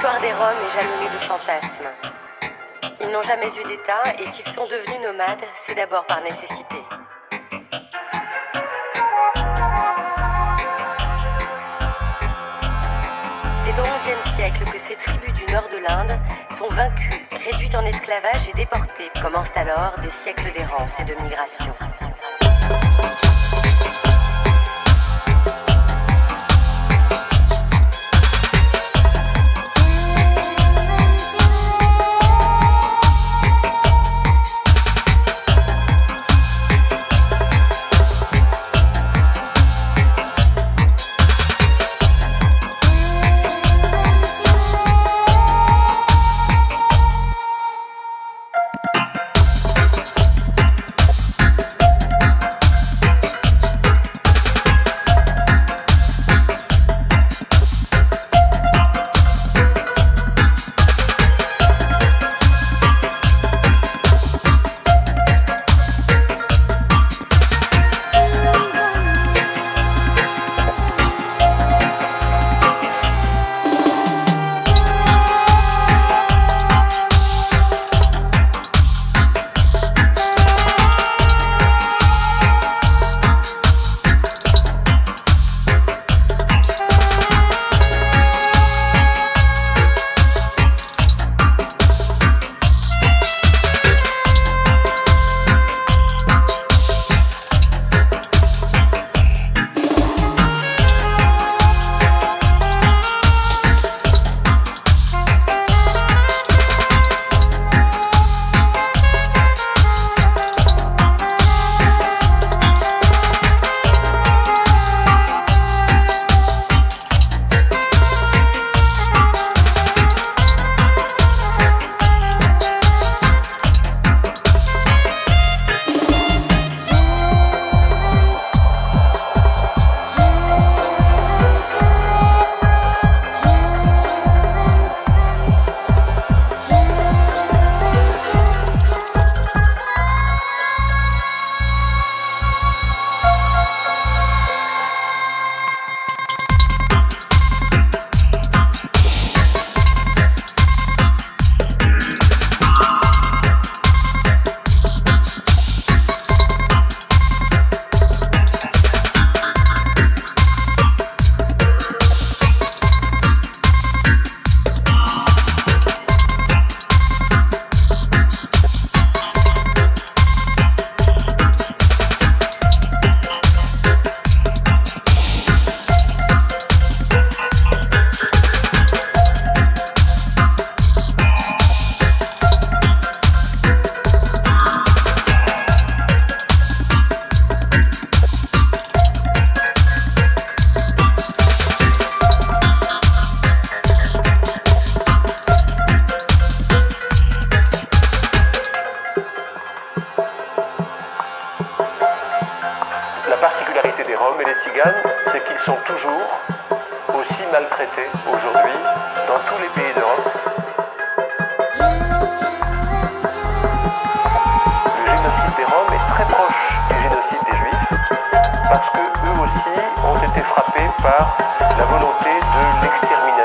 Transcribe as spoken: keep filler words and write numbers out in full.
L'histoire des Roms est jalonnée de fantasmes. Ils n'ont jamais eu d'État et s'ils sont devenus nomades, c'est d'abord par nécessité. C'est au onzième siècle que ces tribus du nord de l'Inde sont vaincues, réduites en esclavage et déportées. Commencent alors des siècles d'errance et de migration. des Roms et les Tziganes, c'est qu'ils sont toujours aussi maltraités aujourd'hui dans tous les pays d'Europe. Le génocide des Roms est très proche du génocide des Juifs parce qu'eux aussi ont été frappés par la volonté de l'extermination.